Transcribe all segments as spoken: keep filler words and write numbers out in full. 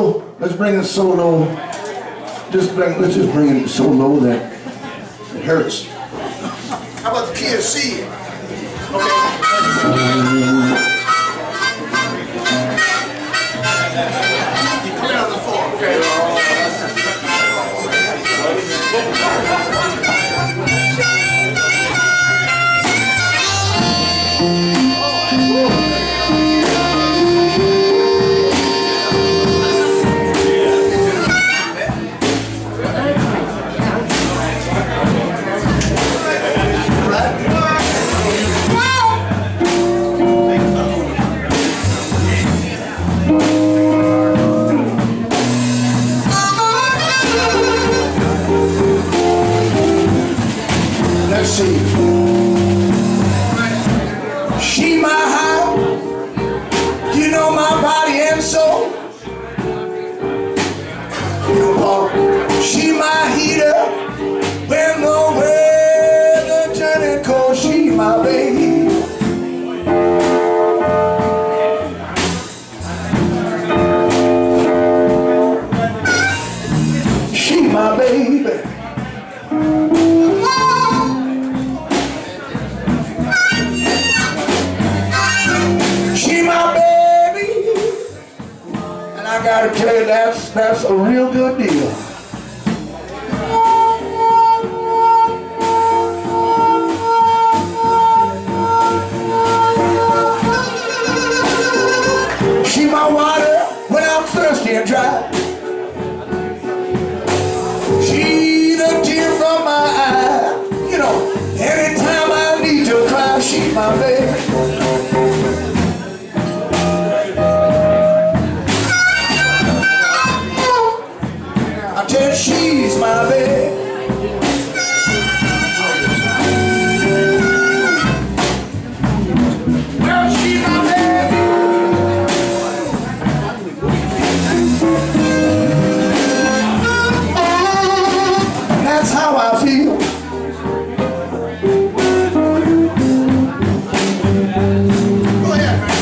solo. Let's bring it so low. Just bring, let's just bring it so low that it hurts. How about the key of C? Okay. You put it on the floor. Okay. Let's see. She my heart, you know my body and soul. She my heater, when the weather turning cold. She my baby. She my baby. I gotta tell you, that's, that's a real good deal. She my water when I'm thirsty and dry. She the tear from my eye. You know, anytime I need to cry, she my baby. She's my baby. Well, she's my baby. That's how I feel. Go ahead, man.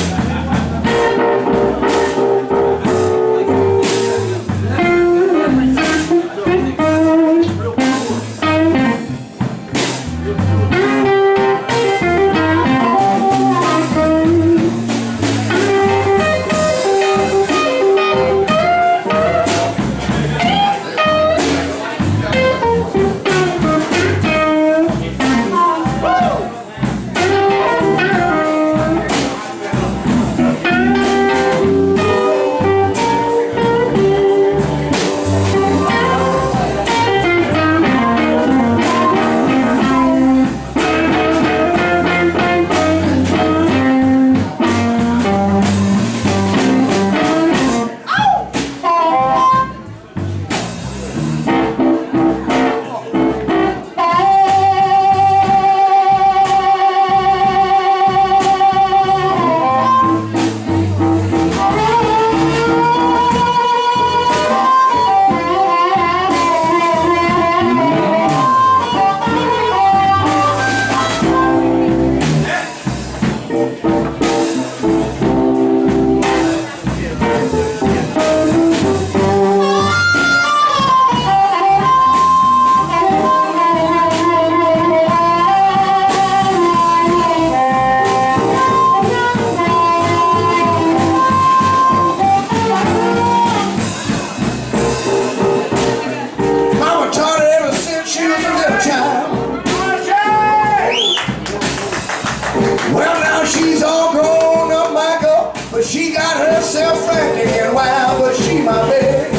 Well, now she's all grown up, Michael, but she got herself frantic and wild, but she my baby.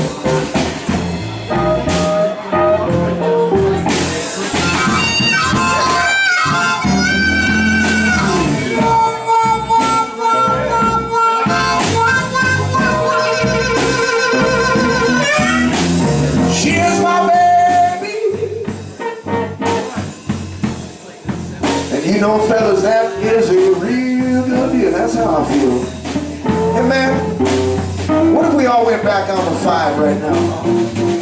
She is my baby. And you know, fellas, that is a real good deal. That's how I feel. Hey, man, what if we all went back on the five right now?